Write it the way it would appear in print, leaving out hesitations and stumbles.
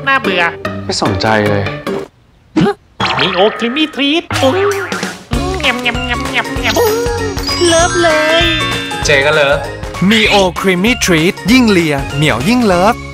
น่าเบื่อไม่สนใจเลยมีโอครีมมี่ทรีตแงมแงมแงมแงมแงมเลิฟเลยเจก็เลิฟมีโอครีมมี่ทรีตยิ่งเลียเหนียวยิ่งเลิฟ